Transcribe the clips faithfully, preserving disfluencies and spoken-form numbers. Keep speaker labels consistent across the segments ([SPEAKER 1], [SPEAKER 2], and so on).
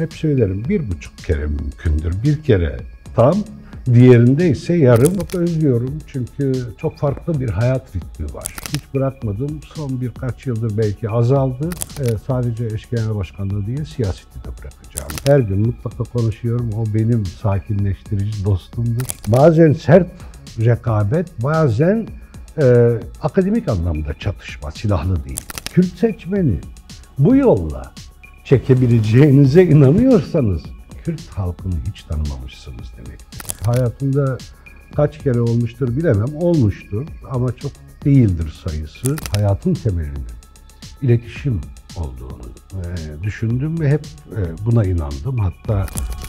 [SPEAKER 1] Hep söylerim, bir buçuk kere mümkündür. Bir kere tam, diğerinde ise yarım. Çok özlüyorum çünkü çok farklı bir hayat ritmi var. Hiç bırakmadım. Son birkaç yıldır belki azaldı. Ee, sadece eş genel başkanlığı değil, siyaseti de bırakacağım. Her gün mutlaka konuşuyorum. O benim sakinleştirici dostumdur. Bazen sert rekabet, bazen e, akademik anlamda çatışma, silahlı değil. Kürt seçmeni bu yolla çekebileceğinize inanıyorsanız Kürt halkını hiç tanımamışsınız demektir. Hayatımda kaç kere olmuştur bilemem, olmuştur ama çok değildir sayısı. Hayatın temelinin iletişim olduğunu e, düşündüm ve hep e, buna inandım. Hatta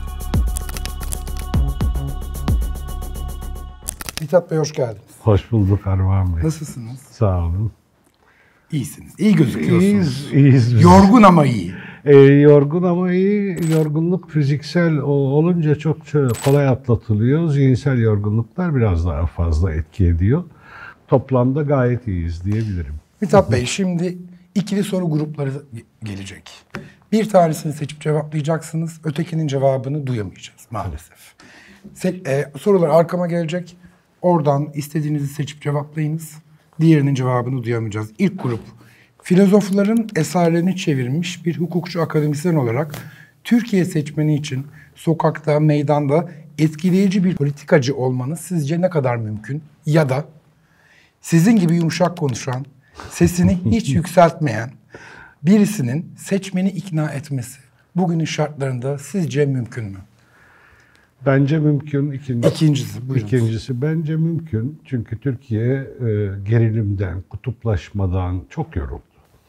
[SPEAKER 2] Mithat Bey hoş geldiniz.
[SPEAKER 1] hoş bulduk Armağan Bey.
[SPEAKER 2] Nasılsınız?
[SPEAKER 1] Sağ olun.
[SPEAKER 2] İyisiniz. İyi gözüküyorsunuz.
[SPEAKER 1] İyiyiz, iyiyiz. biz.
[SPEAKER 2] Yorgun ama iyi.
[SPEAKER 1] E, yorgun ama iyi. Yorgunluk fiziksel olunca çok kolay atlatılıyor. Zihinsel yorgunluklar biraz daha fazla etki ediyor. Toplamda gayet iyiyiz diyebilirim.
[SPEAKER 2] Mithat Bey şimdi ikili soru grupları gelecek. Bir tanesini seçip cevaplayacaksınız. Ötekinin cevabını duyamayacağız maalesef. Se- e, sorular arkama gelecek. Oradan istediğinizi seçip cevaplayınız. Diğerinin cevabını duyamayacağız. İlk grup. Filozofların eserlerini çevirmiş bir hukukçu akademisyen olarak Türkiye seçmeni için sokakta, meydanda etkileyici bir politikacı olmanız sizce ne kadar mümkün? Ya da sizin gibi yumuşak konuşan, sesini hiç yükseltmeyen birisinin seçmeni ikna etmesi bugünün şartlarında sizce mümkün mü?
[SPEAKER 1] Bence mümkün. İkincisi,
[SPEAKER 2] İkincisi, buyurun.
[SPEAKER 1] İkincisi bence mümkün. Çünkü Türkiye e, gerilimden, kutuplaşmadan çok yoruldu.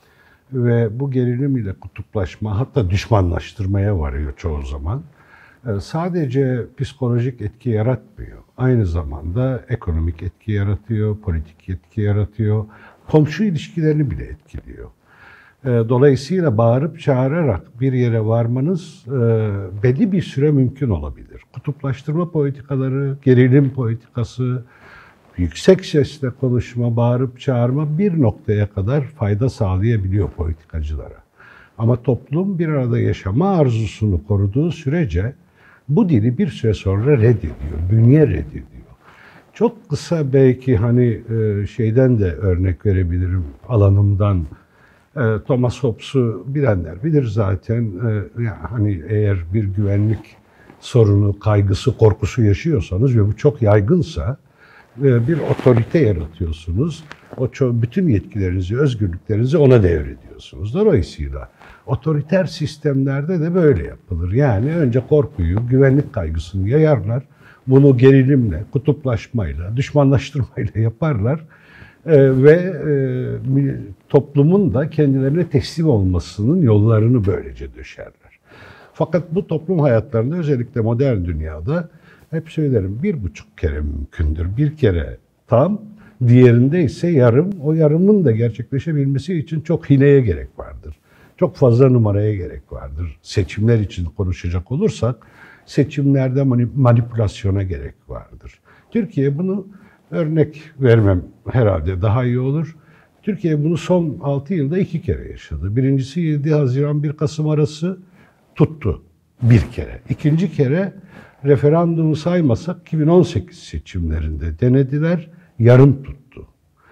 [SPEAKER 1] Ve bu gerilim ile kutuplaşma, hatta düşmanlaştırmaya varıyor çoğu zaman. E, sadece psikolojik etki yaratmıyor. Aynı zamanda ekonomik etki yaratıyor, politik etki yaratıyor. Komşu ilişkilerini bile etkiliyor. Dolayısıyla bağırıp çağırarak bir yere varmanız belli bir süre mümkün olabilir. Kutuplaştırma politikaları, gerilim politikası, yüksek sesle konuşma, bağırıp çağırma bir noktaya kadar fayda sağlayabiliyor politikacılara. Ama toplum bir arada yaşama arzusunu koruduğu sürece bu dili bir süre sonra reddediyor, bünye reddediyor. Çok kısa belki hani şeyden de örnek verebilirim alanımdan. Thomas Hobbes'u bilenler bilir zaten. Yani hani eğer bir güvenlik sorunu, kaygısı, korkusu yaşıyorsanız ve bu çok yaygınsa bir otorite yaratıyorsunuz. O bütün yetkilerinizi, özgürlüklerinizi ona devrediyorsunuz. Dolayısıyla otoriter sistemlerde de böyle yapılır. Yani önce korkuyu, güvenlik kaygısını yayarlar. Bunu gerilimle, kutuplaşmayla, düşmanlaştırmayla yaparlar. Ee, ve e, toplumun da kendilerine teslim olmasının yollarını böylece döşerler. Fakat bu toplum hayatlarında özellikle modern dünyada hep söylerim bir buçuk kere mümkündür. Bir kere tam, diğerinde ise yarım. O yarımın da gerçekleşebilmesi için çok hileye gerek vardır. Çok fazla numaraya gerek vardır. Seçimler için konuşacak olursak seçimlerde manipülasyona gerek vardır. Türkiye bunu örnek vermem herhalde daha iyi olur. Türkiye bunu son altı yılda iki kere yaşadı. Birincisi yedi Haziran bir Kasım arası tuttu bir kere. İkinci kere referandumu saymasak iki bin on sekiz seçimlerinde denediler, yarım tuttu.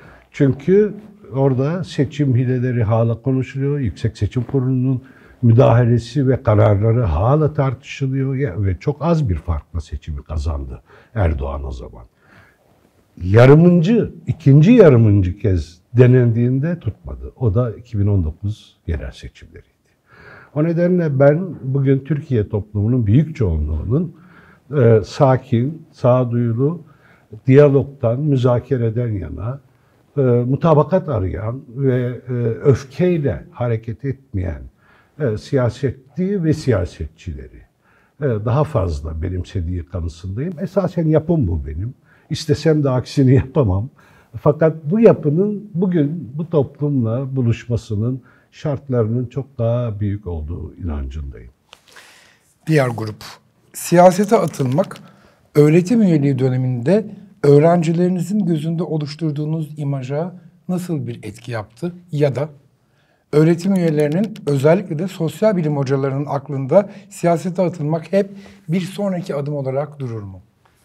[SPEAKER 1] Çünkü orada seçim hileleri hala konuşuluyor. Yüksek Seçim Kurulu'nun müdahalesi ve kararları hala tartışılıyor ve çok az bir farkla seçimi kazandı Erdoğan o zaman. Yarımıncı, ikinci yarımıncı kez denendiğinde tutmadı. O da iki bin on dokuz yerel seçimleriydi. O nedenle ben bugün Türkiye toplumunun büyük çoğunluğunun e, sakin, sağduyulu, diyalogtan, müzakereden yana, e, mutabakat arayan ve e, öfkeyle hareket etmeyen e, siyasetçi ve siyasetçileri e, daha fazla benimsediği kanısındayım. Esasen yapım bu benim. İstesem de aksini yapamam. Fakat bu yapının bugün bu toplumla buluşmasının şartlarının çok daha büyük olduğu inancındayım.
[SPEAKER 2] Diğer grup. Siyasete atılmak, öğretim üyeliği döneminde öğrencilerinizin gözünde oluşturduğunuz imaja nasıl bir etki yaptı? Ya da öğretim üyelerinin özellikle de sosyal bilim hocalarının aklında siyasete atılmak hep bir sonraki adım olarak durur mu?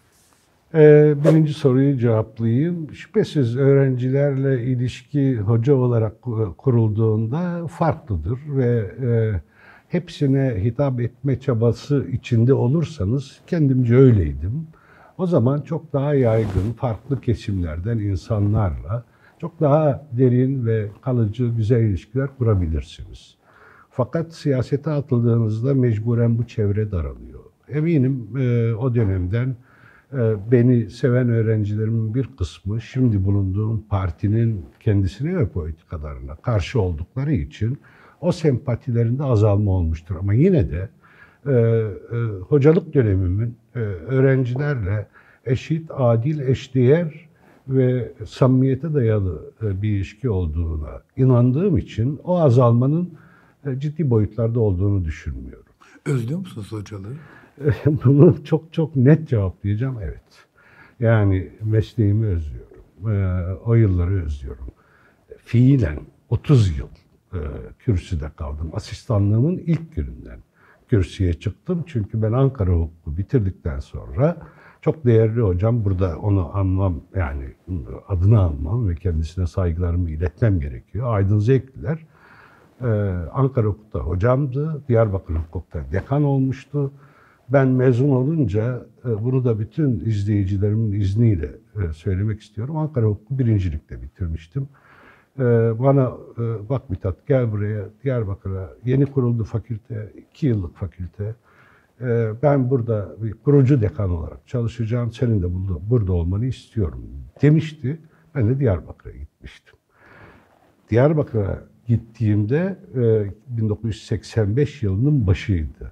[SPEAKER 1] Ee, birinci soruyu cevaplayayım. Şüphesiz öğrencilerle ilişki hoca olarak kurulduğunda farklıdır ve e, hepsine hitap etme çabası içinde olursanız, kendimce öyleydim. O zaman çok daha yaygın, farklı kesimlerden insanlarla çok daha derin ve kalıcı, güzel ilişkiler kurabilirsiniz. Fakat siyasete atıldığınızda mecburen bu çevre daralıyor. Eminim e, o dönemden e, beni seven öğrencilerimin bir kısmı şimdi bulunduğum partinin kendisine ve politikalarına karşı oldukları için o sempatilerinde azalma olmuştur. Ama yine de e, e, hocalık dönemimin e, öğrencilerle eşit, adil, eşdeğer ve samimiyete dayalı bir ilişki olduğuna inandığım için o azalmanın ciddi boyutlarda olduğunu düşünmüyorum.
[SPEAKER 2] Özlüyor musunuz hocalığı?
[SPEAKER 1] Bunu çok çok net cevaplayacağım, evet. Yani mesleğimi özlüyorum. O yılları özlüyorum. Fiilen otuz yıl kürsüde kaldım. Asistanlığımın ilk gününden kürsüye çıktım. Çünkü ben Ankara Hukuku bitirdikten sonra çok değerli hocam, burada onu anmam, yani adını almam ve kendisine saygılarımı iletmem gerekiyor. Aydın Zevkliler Ee, Ankara Hukuk'ta hocamdı, Diyarbakır Hukuk'ta dekan olmuştu. Ben mezun olunca e, bunu da bütün izleyicilerimin izniyle e, söylemek istiyorum. Ankara Hukuk'u birincilikle bitirmiştim. E, bana e, bak Mithat, gel buraya, Diyarbakır'a yeni kuruldu fakülte, iki yıllık fakülte. E, ben burada bir kurucu dekan olarak çalışacağım, senin de burada, burada olmanı istiyorum demişti. Ben de Diyarbakır'a gitmiştim. Diyarbakır'a gittiğimde bin dokuz yüz seksen beş yılının başıydı.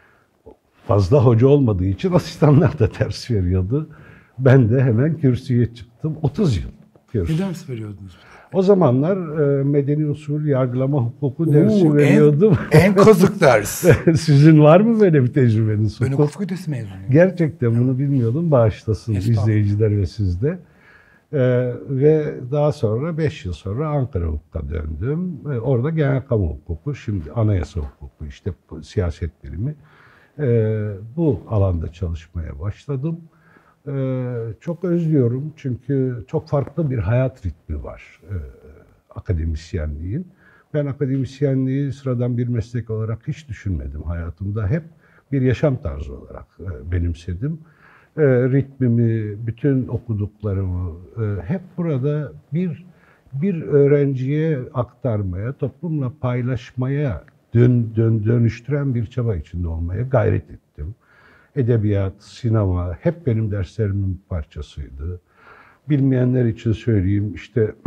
[SPEAKER 1] Fazla hoca olmadığı için asistanlar da ders veriyordu. Ben de hemen kürsüye çıktım. otuz yıl kürsü.
[SPEAKER 2] Ne ders veriyordunuz?
[SPEAKER 1] O zamanlar medeni usul yargılama hukuku dersi
[SPEAKER 2] Oo,
[SPEAKER 1] veriyordum.
[SPEAKER 2] En, en kazık ders.
[SPEAKER 1] Sizin var mı böyle bir tecrübeniz?
[SPEAKER 2] Ben hukuk fakültesi mezunuyum.
[SPEAKER 1] Gerçekten bunu bilmiyordum. Bağışlasın izleyiciler ve siz de. Ee, ve daha sonra beş yıl sonra Ankara Hukuk'a döndüm. Ee, orada genel kamu hukuku, şimdi anayasa hukuku, işte siyaset bilimi. Ee, bu alanda çalışmaya başladım. Ee, çok özlüyorum çünkü çok farklı bir hayat ritmi var e, akademisyenliğin. Ben akademisyenliği sıradan bir meslek olarak hiç düşünmedim hayatımda. Hep bir yaşam tarzı olarak e, benimsedim. E, ritmimi, bütün okuduklarımı e, hep burada bir bir öğrenciye aktarmaya, toplumla paylaşmaya dön, dön, dönüştüren bir çaba içinde olmaya gayret ettim. Edebiyat, sinema hep benim derslerimin bir parçasıydı. Bilmeyenler için söyleyeyim, işte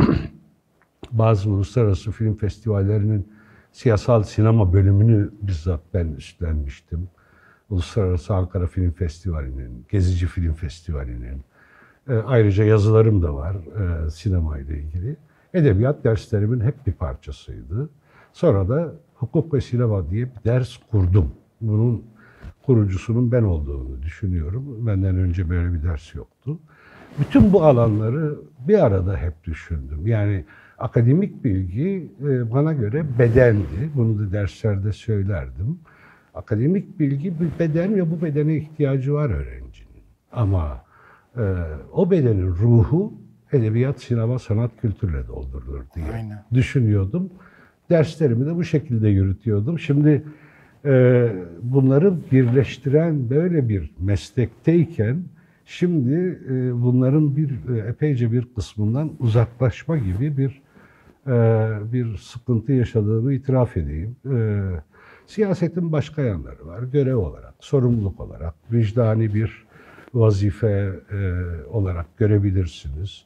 [SPEAKER 1] bazı uluslararası film festivallerinin siyasal sinema bölümünü bizzat ben üstlenmiştim. Uluslararası Ankara Film Festivali'nin, Gezici Film Festivali'nin, e, ayrıca yazılarım da var e, sinema ile ilgili. Edebiyat derslerimin hep bir parçasıydı. Sonra da hukuk ve sinema diye bir ders kurdum. Bunun kurucusunun ben olduğunu düşünüyorum. Benden önce böyle bir ders yoktu. Bütün bu alanları bir arada hep düşündüm. Yani akademik bilgi e, bana göre bedendi. Bunu da derslerde söylerdim. Akademik bilgi bir beden ve bu bedene ihtiyacı var öğrencinin. Ama e, o bedenin ruhu edebiyat, sinema, sanat, kültürle doldurulur diye Aynen. düşünüyordum. Derslerimi de bu şekilde yürütüyordum. Şimdi e, bunları birleştiren böyle bir meslekteyken şimdi e, bunların bir e, epeyce bir kısmından uzaklaşma gibi bir e, bir sıkıntı yaşadığımı itiraf edeyim. E, Siyasetin başka yanları var. Görev olarak, sorumluluk olarak, vicdani bir vazife e, olarak görebilirsiniz.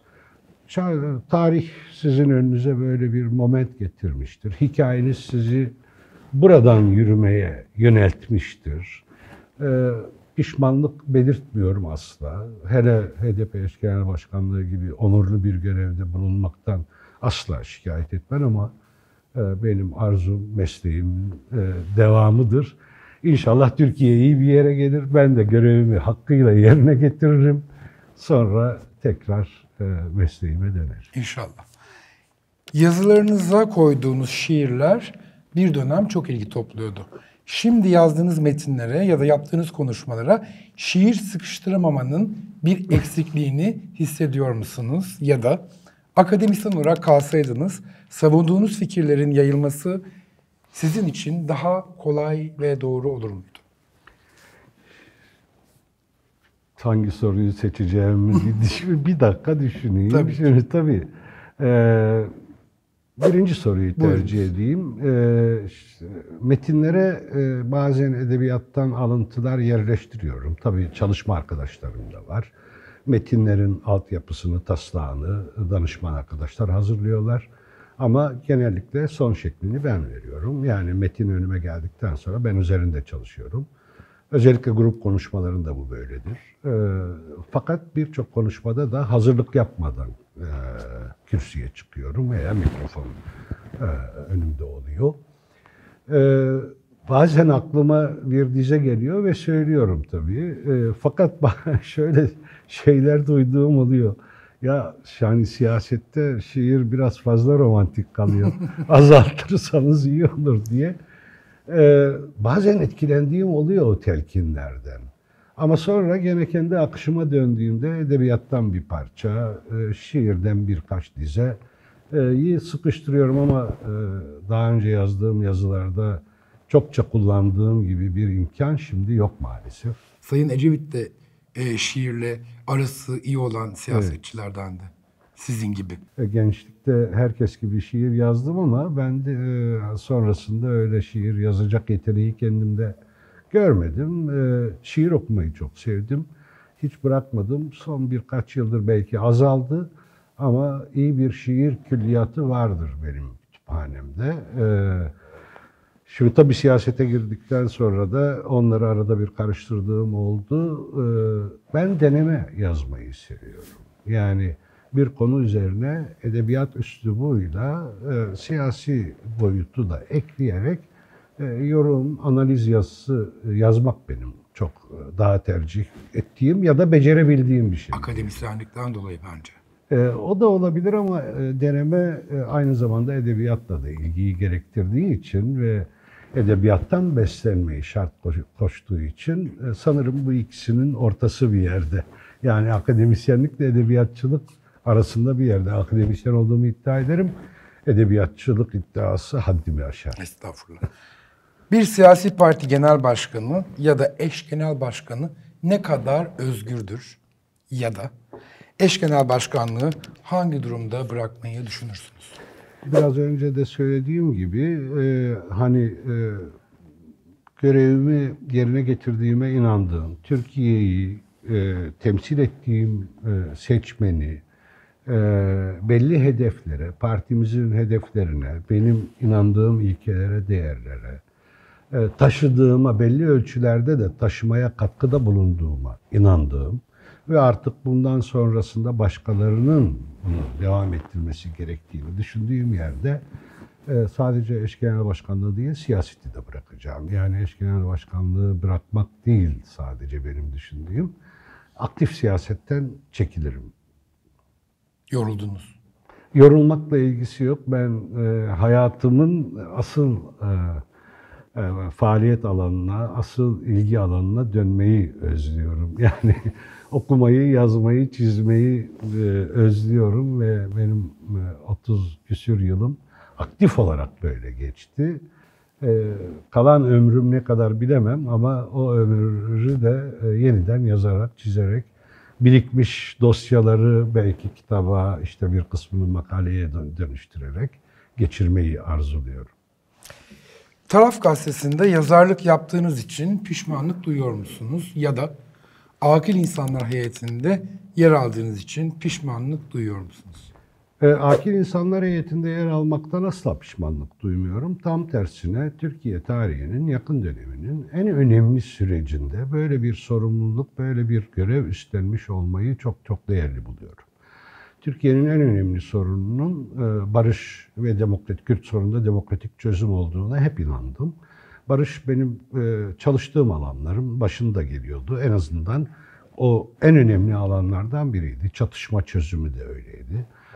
[SPEAKER 1] Tarih sizin önünüze böyle bir moment getirmiştir. Hikayeniz sizi buradan yürümeye yöneltmiştir. E, pişmanlık belirtmiyorum asla. Hele H D P eş genel başkanlığı gibi onurlu bir görevde bulunmaktan asla şikayet etmem ama benim arzum, mesleğimin devamıdır. İnşallah Türkiye iyi bir yere gelir. Ben de görevimi hakkıyla yerine getiririm. Sonra tekrar mesleğime dönerim.
[SPEAKER 2] İnşallah. Yazılarınıza koyduğunuz şiirler bir dönem çok ilgi topluyordu. Şimdi yazdığınız metinlere ya da yaptığınız konuşmalara şiir sıkıştıramamanın bir eksikliğini hissediyor musunuz? Ya da akademisyen olarak kalsaydınız savunduğunuz fikirlerin yayılması sizin için daha kolay ve doğru olur muydu?
[SPEAKER 1] Hangi soruyu seçeceğimi bir, bir dakika düşüneyim.
[SPEAKER 2] Tabii.
[SPEAKER 1] Şimdi tabii. Ee, birinci soruyu tercih
[SPEAKER 2] Buyurun.
[SPEAKER 1] edeyim. Ee, işte, metinlere e, bazen edebiyattan alıntılar yerleştiriyorum. Tabii çalışma arkadaşlarım da var. Metinlerin altyapısını, taslağını danışman arkadaşlar hazırlıyorlar. Ama genellikle son şeklini ben veriyorum. Yani metin önüme geldikten sonra ben üzerinde çalışıyorum. Özellikle grup konuşmalarında bu böyledir. E, fakat birçok konuşmada da hazırlık yapmadan e, kürsüye çıkıyorum veya mikrofon e, önümde oluyor. E, bazen aklıma bir dize geliyor ve söylüyorum tabii. E, fakat şöyle şeyler duyduğum oluyor. Ya yani siyasette şiir biraz fazla romantik kalıyor. Azaltırsanız iyi olur diye. Ee, bazen etkilendiğim oluyor o telkinlerden. Ama sonra gene kendi akışıma döndüğümde edebiyattan bir parça, e, şiirden birkaç dize e, sıkıştırıyorum ama e, daha önce yazdığım yazılarda çokça kullandığım gibi bir imkan şimdi yok maalesef.
[SPEAKER 2] Sayın Ecevit de e, şiirle arası iyi olan siyasetçilerdendi. Sizin gibi.
[SPEAKER 1] Gençlikte herkes gibi şiir yazdım ama ben de e, sonrasında öyle şiir yazacak yeteneği kendimde görmedim. E, şiir okumayı çok sevdim. Hiç bırakmadım. Son birkaç yıldır belki azaldı ama iyi bir şiir külliyatı vardır benim kütüphanemde. E, şimdi tabii siyasete girdikten sonra da onları arada bir karıştırdığım oldu. E, ben deneme yazmayı seviyorum. Yani bir konu üzerine edebiyat üslubuyla e, siyasi boyutu da ekleyerek e, yorum, analiz yazısı e, yazmak benim çok e, daha tercih ettiğim ya da becerebildiğim bir şey.
[SPEAKER 2] Akademisyenlikten dolayı bence.
[SPEAKER 1] E, o da olabilir ama e, deneme e, aynı zamanda edebiyatla da ilgiyi gerektirdiği için ve edebiyattan beslenmeyi şart koştuğu için e, sanırım bu ikisinin ortası bir yerde. Yani akademisyenlikle edebiyatçılık arasında bir yerde. Akademisyen olduğumu iddia ederim. Edebiyatçılık iddiası haddimi aşar.
[SPEAKER 2] Estağfurullah. Bir siyasi parti genel başkanı ya da eş genel başkanı ne kadar özgürdür ya da eş genel başkanlığı hangi durumda bırakmayı düşünürsünüz?
[SPEAKER 1] Biraz önce de söylediğim gibi e, hani e, görevimi yerine getirdiğime inandığım, Türkiye'yi e, temsil ettiğim e, seçmeni, e, belli hedeflere, partimizin hedeflerine, benim inandığım ilkelere, değerlere, e, taşıdığıma, belli ölçülerde de taşımaya katkıda bulunduğuma inandığım ve artık bundan sonrasında başkalarının bunu devam ettirmesi gerektiğini düşündüğüm yerde e, sadece eş genel başkanlığı değil, siyaseti de bırakacağım. Yani eş genel başkanlığı bırakmak değil sadece benim düşündüğüm. Aktif siyasetten çekilirim.
[SPEAKER 2] Yoruldunuz.
[SPEAKER 1] Yorulmakla ilgisi yok. Ben e, hayatımın asıl e, e, faaliyet alanına, asıl ilgi alanına dönmeyi özlüyorum. Yani okumayı, yazmayı, çizmeyi e, özlüyorum ve benim e, otuz küsür yılım aktif olarak böyle geçti. E, kalan ömrüm ne kadar bilemem ama o ömrü de e, yeniden yazarak, çizerek, birikmiş dosyaları belki kitaba, işte bir kısmını makaleye dönüştürerek geçirmeyi arzuluyorum.
[SPEAKER 2] Taraf Gazetesi'nde yazarlık yaptığınız için pişmanlık duyuyor musunuz? Ya da Akil İnsanlar Heyeti'nde yer aldığınız için pişmanlık duyuyor musunuz?
[SPEAKER 1] E, Akil İnsanlar Heyeti'nde yer almaktan asla pişmanlık duymuyorum. Tam tersine Türkiye tarihinin yakın döneminin en önemli sürecinde böyle bir sorumluluk, böyle bir görev üstlenmiş olmayı çok çok değerli buluyorum. Türkiye'nin en önemli sorununun e, barış ve demokratik, Kürt sorununda demokratik çözüm olduğuna hep inandım. Barış benim e, çalıştığım alanların başında geliyordu. En azından o en önemli alanlardan biriydi. Çatışma çözümü de öyleydi.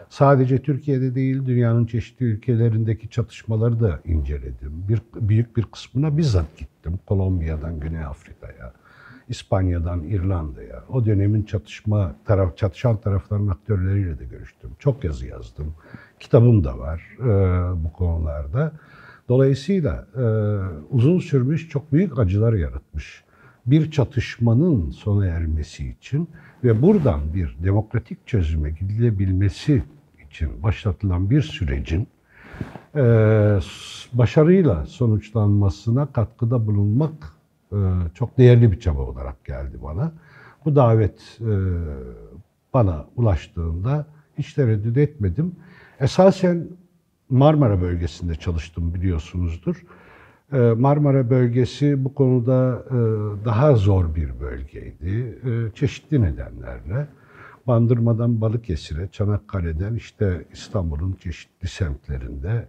[SPEAKER 1] Sadece Türkiye'de değil, dünyanın çeşitli ülkelerindeki çatışmaları da inceledim. Bir, büyük bir kısmına bizzat gittim. Kolombiya'dan Güney Afrika'ya, İspanya'dan İrlanda'ya. O dönemin çatışma taraf, çatışan tarafların aktörleriyle de görüştüm. Çok yazı yazdım. Kitabım da var e, bu konularda. Dolayısıyla e, uzun sürmüş, çok büyük acılar yaratmış bir çatışmanın sona ermesi için ve buradan bir demokratik çözüme gidilebilmesi için başlatılan bir sürecin e, başarıyla sonuçlanmasına katkıda bulunmak e, çok değerli bir çaba olarak geldi bana. Bu davet e, bana ulaştığında hiç tereddüt etmedim. Esasen Marmara bölgesinde çalıştım, biliyorsunuzdur. Marmara bölgesi bu konuda daha zor bir bölgeydi. Çeşitli nedenlerle. Bandırma'dan Balıkesir'e, Çanakkale'den işte İstanbul'un çeşitli semtlerinde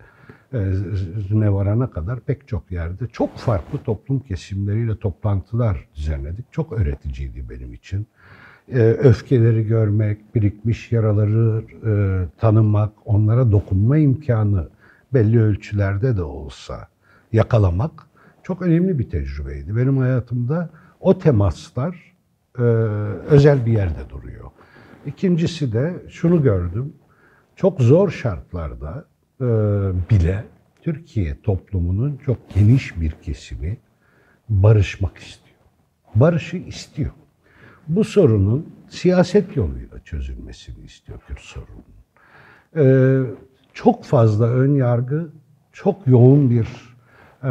[SPEAKER 1] ne varana kadar pek çok yerde çok farklı toplum kesimleriyle toplantılar düzenledik. Çok öğreticiydi benim için. Öfkeleri görmek, birikmiş yaraları tanımak, onlara dokunma imkanı belli ölçülerde de olsa yakalamak çok önemli bir tecrübeydi. Benim hayatımda o temaslar e, özel bir yerde duruyor. İkincisi de şunu gördüm, çok zor şartlarda e, bile Türkiye toplumunun çok geniş bir kesimi barışmak istiyor. Barışı istiyor. Bu sorunun siyaset yoluyla çözülmesini istiyor Kürt sorunun. E, çok fazla ön yargı, çok yoğun bir e,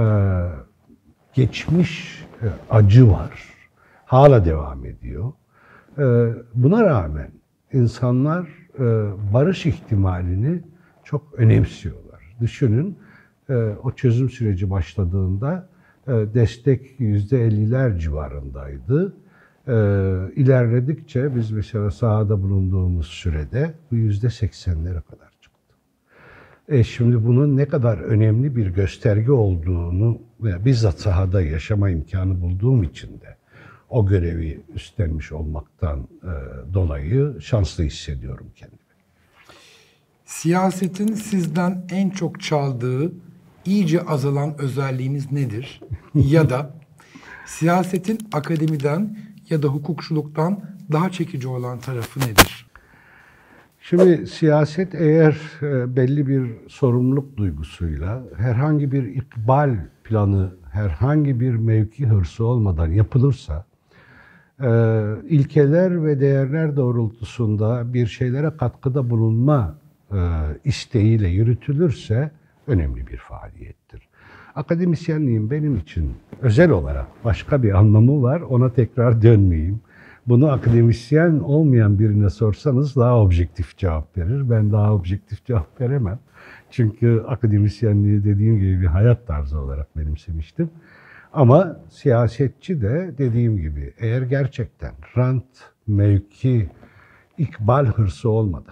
[SPEAKER 1] geçmiş e, acı var. Hala devam ediyor. E, buna rağmen insanlar e, barış ihtimalini çok önemsiyorlar. Düşünün, e, o çözüm süreci başladığında e, destek yüzde elliler civarındaydı. E, ilerledikçe biz mesela sahada bulunduğumuz sürede bu yüzde seksenlere kadar çıktı. E şimdi bunun ne kadar önemli bir gösterge olduğunu ve bizzat sahada yaşama imkanı bulduğum için de o görevi üstlenmiş olmaktan e, dolayı şanslı hissediyorum kendimi.
[SPEAKER 2] Siyasetin sizden en çok çaldığı, iyice azalan özelliğiniz nedir? Ya da siyasetin akademiden ya da hukukçuluktan daha çekici olan tarafı nedir?
[SPEAKER 1] Şimdi siyaset eğer belli bir sorumluluk duygusuyla, herhangi bir ikbal planı, herhangi bir mevki hırsı olmadan yapılırsa, ilkeler ve değerler doğrultusunda bir şeylere katkıda bulunma isteğiyle yürütülürse önemli bir faaliyettir. Akademisyenliğin benim için özel olarak başka bir anlamı var, ona tekrar dönmeyeyim. Bunu akademisyen olmayan birine sorsanız daha objektif cevap verir. Ben daha objektif cevap veremem. Çünkü akademisyenliği dediğim gibi bir hayat tarzı olarak benimsemiştim. Ama siyasetçi de dediğim gibi eğer gerçekten rant, mevki, ikbal hırsı olmadan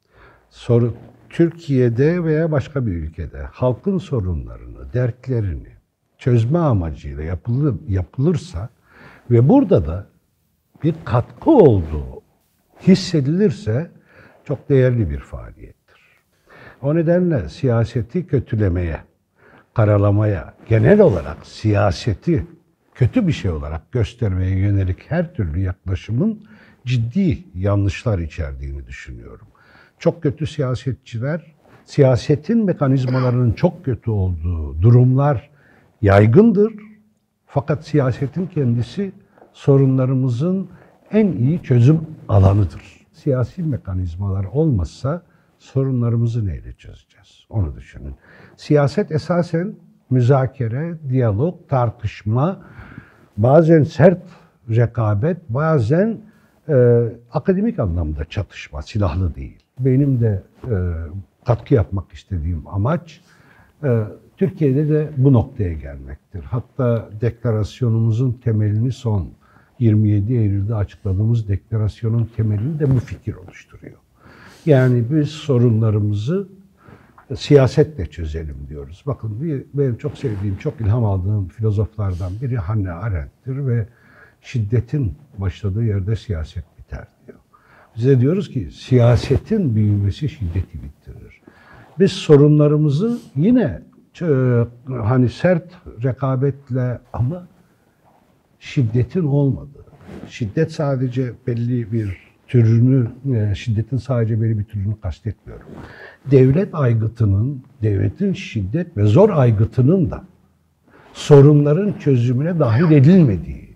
[SPEAKER 1] soru Türkiye'de veya başka bir ülkede halkın sorunlarını, dertlerini çözme amacıyla yapılır, yapılırsa ve burada da bir katkı olduğu hissedilirse çok değerli bir faaliyettir. O nedenle siyaseti kötülemeye, karalamaya, genel olarak siyaseti kötü bir şey olarak göstermeye yönelik her türlü yaklaşımın ciddi yanlışlar içerdiğini düşünüyorum. Çok kötü siyasetçiler, siyasetin mekanizmalarının çok kötü olduğu durumlar yaygındır. Fakat siyasetin kendisi sorunlarımızın en iyi çözüm alanıdır. Siyasi mekanizmalar olmazsa sorunlarımızı neyle çözeceğiz? Onu düşünün. Siyaset esasen müzakere, diyalog, tartışma, bazen sert rekabet, bazen e, akademik anlamda çatışma, silahlı değil. Benim de e, katkı yapmak istediğim amaç e, Türkiye'de de bu noktaya gelmektir. Hatta deklarasyonumuzun temelini son yirmi yedi Eylül'de açıkladığımız deklarasyonun temelini de bu fikir oluşturuyor. Yani biz sorunlarımızı siyasetle çözelim diyoruz. Bakın bir, benim çok sevdiğim, çok ilham aldığım filozoflardan biri Hannah Arendt'tir ve şiddetin başladığı yerde siyaset biter diyor. Bize diyoruz ki siyasetin büyümesi şiddeti bitirir. Biz sorunlarımızı yine e, hani sert rekabetle ama şiddetin olmadığı, şiddet sadece belli bir türünü, e, şiddetin sadece belli bir türünü kastetmiyorum. Devlet aygıtının, devletin şiddet ve zor aygıtının da sorunların çözümüne dahil edilmediği,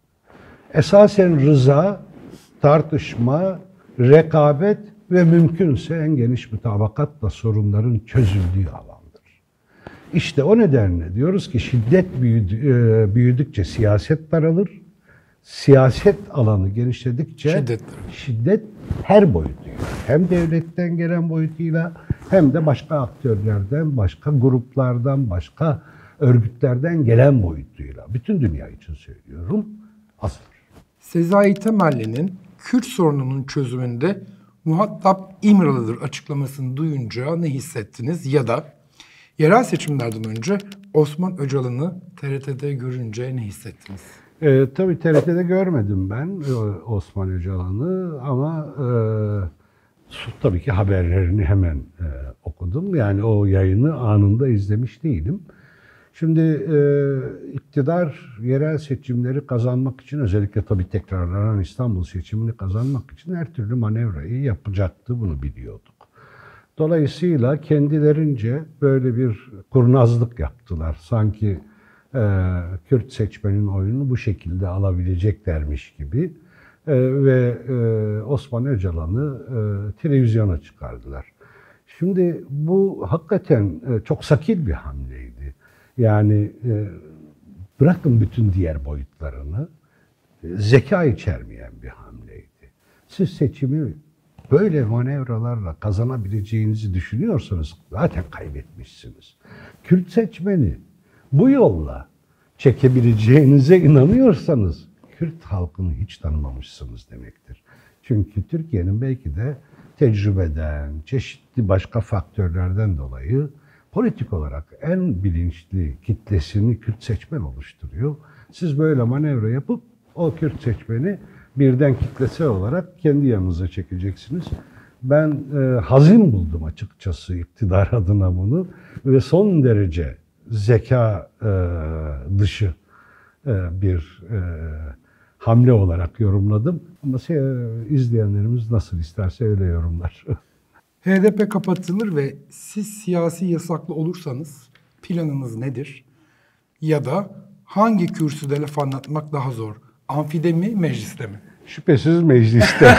[SPEAKER 1] esasen rıza, tartışma, rekabet ve mümkünse en geniş mutabakatla sorunların çözüldüğü alandır. İşte o nedenle diyoruz ki şiddet büyüdü, büyüdükçe siyaset daralır, siyaset alanı genişledikçe
[SPEAKER 2] Şiddet.
[SPEAKER 1] şiddet her boyutuyla, hem devletten gelen boyutuyla hem de başka aktörlerden, başka gruplardan, başka örgütlerden gelen boyutuyla, bütün dünya için söylüyorum, azalır.
[SPEAKER 2] Sezai Temelli'nin Kürt sorununun çözümünde muhatap İmralı'dır açıklamasını duyunca ne hissettiniz? Ya da yerel seçimlerden önce Osman Öcalan'ı T R T'de görünce ne hissettiniz?
[SPEAKER 1] E, tabii T R T'de görmedim ben e, Osman Öcalan'ı ama e, tabii ki haberlerini hemen e, okudum. Yani o yayını anında izlemiş değilim. Şimdi e, iktidar yerel seçimleri kazanmak için, özellikle tabii tekrarlanan İstanbul seçimini kazanmak için her türlü manevrayı yapacaktı, bunu biliyorduk. Dolayısıyla kendilerince böyle bir kurnazlık yaptılar. Sanki e, Kürt seçmenin oyunu bu şekilde alabileceklermiş gibi e, ve e, Osman Öcalan'ı e, televizyona çıkardılar. Şimdi bu hakikaten e, çok sakil bir hamleydi. Yani e, bırakın bütün diğer boyutlarını, e, zeka içermeyen bir hamleydi. Siz seçimi böyle manevralarla kazanabileceğinizi düşünüyorsanız zaten kaybetmişsiniz. Kürt seçmeni bu yolla çekebileceğinize inanıyorsanız Kürt halkını hiç tanımamışsınız demektir. Çünkü Türkiye'nin belki de tecrübeden, çeşitli başka faktörlerden dolayı politik olarak en bilinçli kitlesini Kürt seçmen oluşturuyor. Siz böyle manevra yapıp o Kürt seçmeni birden kitlesel olarak kendi yanınıza çekeceksiniz. Ben e, hazin buldum açıkçası iktidar adına bunu ve son derece zeka e, dışı e, bir e, hamle olarak yorumladım. Ama e, izleyenlerimiz nasıl isterse öyle yorumlar.
[SPEAKER 2] H D P kapatılır ve siz siyasi yasaklı olursanız planınız nedir? Ya da hangi kürsüde laf anlatmak daha zor? Amfide mi, mecliste mi?
[SPEAKER 1] Şüphesiz mecliste.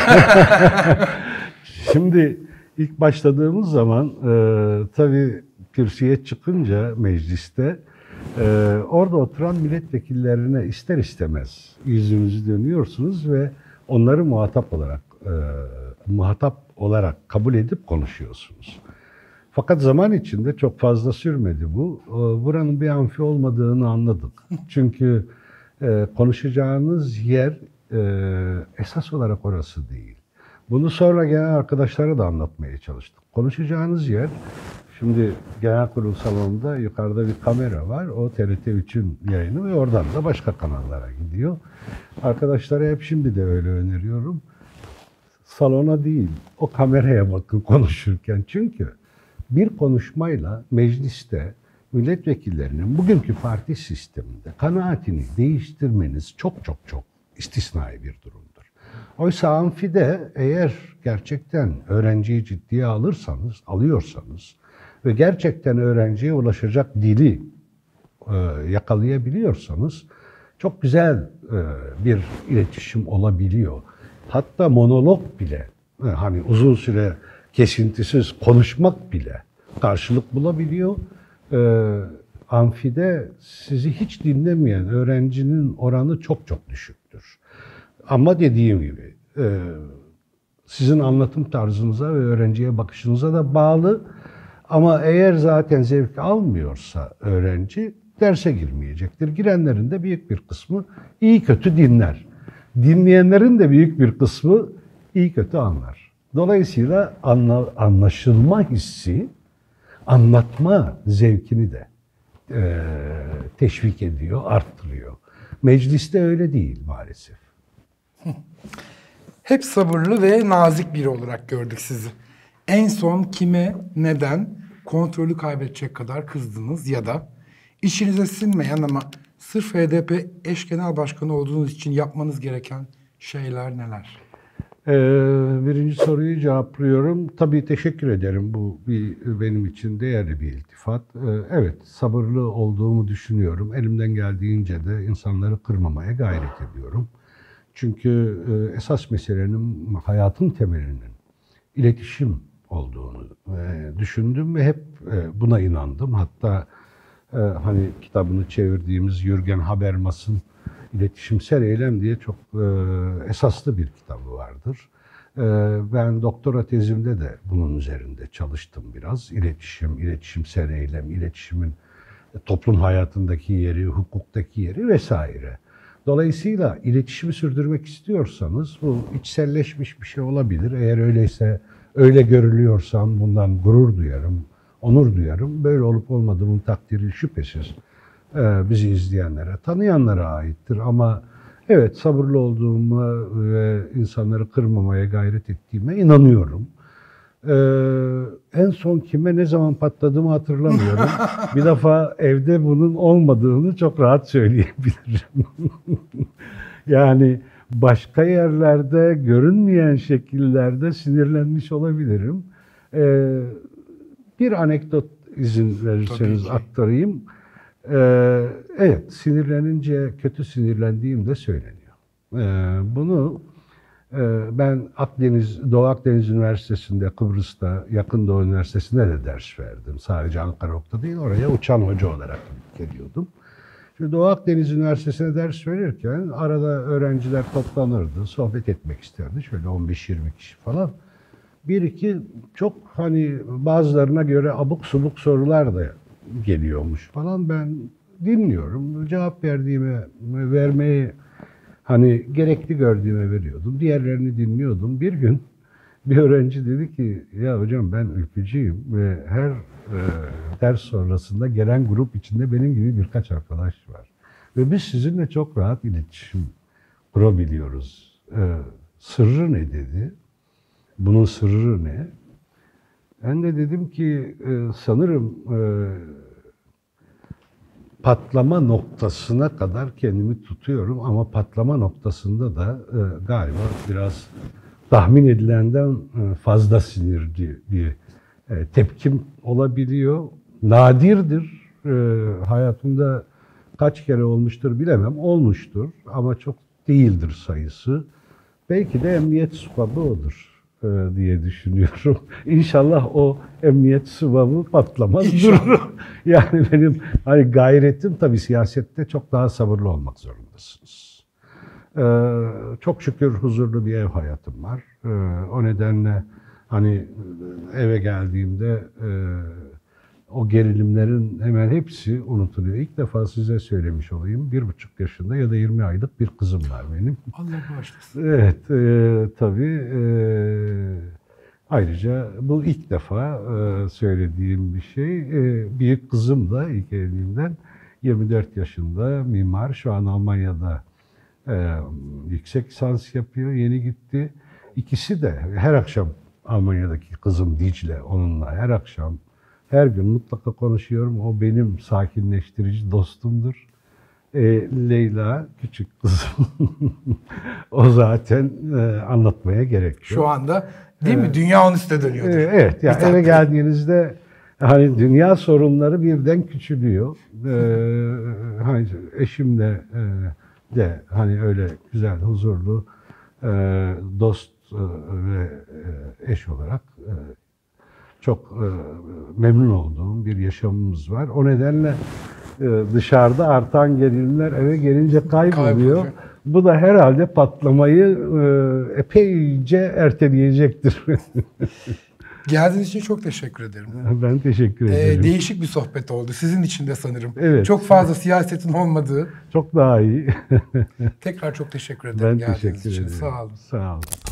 [SPEAKER 1] Şimdi ilk başladığımız zaman e, tabii kürsüye çıkınca mecliste e, orada oturan milletvekillerine ister istemez yüzünüzü dönüyorsunuz ve onları muhatap olarak e, muhatap olarak kabul edip konuşuyorsunuz. Fakat zaman içinde çok fazla sürmedi bu. Buranın bir amfi olmadığını anladık. Çünkü e, konuşacağınız yer e, esas olarak orası değil. Bunu sonra genel arkadaşlara da anlatmaya çalıştık. Konuşacağınız yer, şimdi genel kurul salonunda yukarıda bir kamera var. O T R T üçün yayını ve oradan da başka kanallara gidiyor. Arkadaşlara hep şimdi de öyle öneriyorum. Salona değil, o kameraya bakın konuşurken. Çünkü bir konuşmayla mecliste milletvekillerinin bugünkü parti sisteminde kanaatini değiştirmeniz çok çok çok istisnai bir durumdur. Oysa amfide eğer gerçekten öğrenciyi ciddiye alırsanız, alıyorsanız ve gerçekten öğrenciye ulaşacak dili e, yakalayabiliyorsanız çok güzel e, bir iletişim olabiliyor. Hatta monolog bile, hani uzun süre kesintisiz konuşmak bile karşılık bulabiliyor. Ee, amfide sizi hiç dinlemeyen öğrencinin oranı çok çok düşüktür. Ama dediğim gibi e, sizin anlatım tarzınıza ve öğrenciye bakışınıza da bağlı. Ama eğer zaten zevk almıyorsa öğrenci derse girmeyecektir. Girenlerin de büyük bir kısmı iyi kötü dinler. Dinleyenlerin de büyük bir kısmı iyi kötü anlar. Dolayısıyla anla, anlaşılma hissi, anlatma zevkini de e, teşvik ediyor, arttırıyor. Mecliste öyle değil maalesef.
[SPEAKER 2] Hep sabırlı ve nazik biri olarak gördük sizi. En son kime, neden kontrolü kaybedecek kadar kızdınız ya da işinize sinmeyen ama sırf H D P eş genel başkanı olduğunuz için yapmanız gereken şeyler neler?
[SPEAKER 1] Ee, birinci soruyu cevaplıyorum. Tabii teşekkür ederim. Bu bir, benim için değerli bir iltifat. Ee, evet, sabırlı olduğumu düşünüyorum. Elimden geldiğince de insanları kırmamaya gayret ediyorum. Çünkü e, esas meselenin hayatın temelinin iletişim olduğunu e, düşündüm ve hep e, buna inandım. Hatta e, hani kitabını çevirdiğimiz Jürgen Habermas'ın İletişimsel Eylem diye çok e, esaslı bir kitabı vardır. E, ben doktora tezimde de bunun üzerinde çalıştım biraz. İletişim, iletişimsel eylem, iletişimin toplum hayatındaki yeri, hukuktaki yeri vesaire. Dolayısıyla iletişimi sürdürmek istiyorsanız bu içselleşmiş bir şey olabilir. Eğer öyleyse, öyle görülüyorsam bundan gurur duyarım, onur duyarım. Böyle olup olmadığımın takdiri şüphesiz bizi izleyenlere, tanıyanlara aittir. Ama evet, sabırlı olduğuma ve insanları kırmamaya gayret ettiğime inanıyorum. Ee, en son kime ne zaman patladığımı hatırlamıyorum. Bir defa evde bunun olmadığını çok rahat söyleyebilirim. Yani başka yerlerde, görünmeyen şekillerde sinirlenmiş olabilirim. Ee, bir anekdot izin verirseniz aktarayım. Ee, evet, sinirlenince, kötü sinirlendiğim de söyleniyor. Ee, bunu e, ben Akdeniz, Doğu Akdeniz Üniversitesi'nde, Kıbrıs'ta, Yakın Doğu Üniversitesi'nde de ders verdim. Sadece Ankara'da değil, oraya uçan hoca olarak geliyordum. Şimdi Doğu Akdeniz Üniversitesi'ne ders verirken arada öğrenciler toplanırdı, sohbet etmek isterdi. Şöyle on beş yirmi kişi falan. Bir iki çok hani bazılarına göre abuk subuk sorular da geliyormuş falan. Ben dinliyorum. Cevap verdiğime, vermeyi hani gerekli gördüğüme veriyordum. Diğerlerini dinliyordum. Bir gün bir öğrenci dedi ki, ya hocam ben ülkücüyüm ve her e, ders sonrasında gelen grup içinde benim gibi birkaç arkadaş var. Ve biz sizinle çok rahat iletişim kurabiliyoruz. E, sırrı ne dedi? Bunun sırrı ne? Ben de dedim ki e, sanırım e, patlama noktasına kadar kendimi tutuyorum ama patlama noktasında da e, galiba biraz tahmin edilenden e, fazla sinirli bir e, tepkim olabiliyor. Nadirdir. E, hayatımda kaç kere olmuştur bilemem. Olmuştur ama çok değildir sayısı. Belki de emniyet subabı odur diye düşünüyorum. İnşallah o emniyet subabı patlamaz durur. Yani benim hani gayretim, tabii siyasette çok daha sabırlı olmak zorundasınız. Ee, çok şükür huzurlu bir ev hayatım var. Ee, o nedenle hani eve geldiğimde e, o gerilimlerin hemen hepsi unutuluyor. İlk defa size söylemiş olayım. Bir buçuk yaşında ya da yirmi aylık bir kızım var benim.
[SPEAKER 2] Allah bağışlasın.
[SPEAKER 1] Evet, e, tabii. E, ayrıca bu ilk defa e, söylediğim bir şey. E, büyük kızım da ilk evliliğimden yirmi dört yaşında, mimar. Şu an Almanya'da e, yüksek lisans yapıyor, yeni gitti. İkisi de her akşam, Almanya'daki kızım Dicle, onunla her akşam, her gün mutlaka konuşuyorum. O benim sakinleştirici dostumdur. E, Leyla, küçük kızım. O zaten e, anlatmaya gerek yok.
[SPEAKER 2] Şu anda değil mi? Dünya onun üstüne dönüyordur.
[SPEAKER 1] E, evet, yani eve geldiğinizde hani dünya sorunları birden küçülüyor. E, hani eşimle e, de hani öyle güzel, huzurlu, e, dost e, ve e, eş olarak e, çok e, memnun olduğum bir yaşamımız var. O nedenle e, dışarıda artan gerilimler eve gelince kayboluyor. Kayboluyor. Bu da herhalde patlamayı e, epeyce erteleyecektir.
[SPEAKER 2] Geldiğiniz için çok teşekkür ederim.
[SPEAKER 1] Ben teşekkür ederim.
[SPEAKER 2] Ee, değişik bir sohbet oldu. Sizin için de sanırım.
[SPEAKER 1] Evet.
[SPEAKER 2] Çok fazla siyasetin olmadığı.
[SPEAKER 1] Çok daha iyi.
[SPEAKER 2] Tekrar çok teşekkür ederim
[SPEAKER 1] Ben
[SPEAKER 2] geldiğiniz
[SPEAKER 1] teşekkür
[SPEAKER 2] için.
[SPEAKER 1] ederim.
[SPEAKER 2] Sağ olun.
[SPEAKER 1] Sağ olun.